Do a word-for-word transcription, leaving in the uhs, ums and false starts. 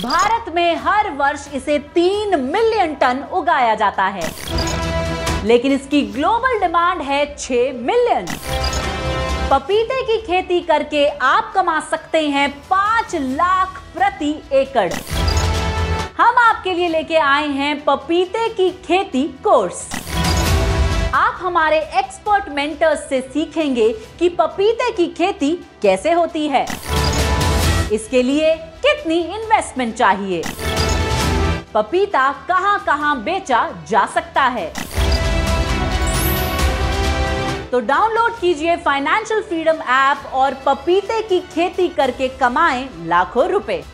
भारत में हर वर्ष इसे तीन मिलियन टन उगाया जाता है, लेकिन इसकी ग्लोबल डिमांड है छह मिलियन। पपीते की खेती करके आप कमा सकते हैं पांच लाख प्रति एकड़। हम आपके लिए लेके आए हैं पपीते की खेती कोर्स। आप हमारे एक्सपर्ट मेंटर्स से सीखेंगे कि पपीते की खेती कैसे होती है, इसके लिए कितनी इन्वेस्टमेंट चाहिए, पपीता कहां कहां बेचा जा सकता है। तो डाउनलोड कीजिए फाइनेंशियल फ्रीडम ऐप और पपीते की खेती करके कमाएं लाखों रुपए।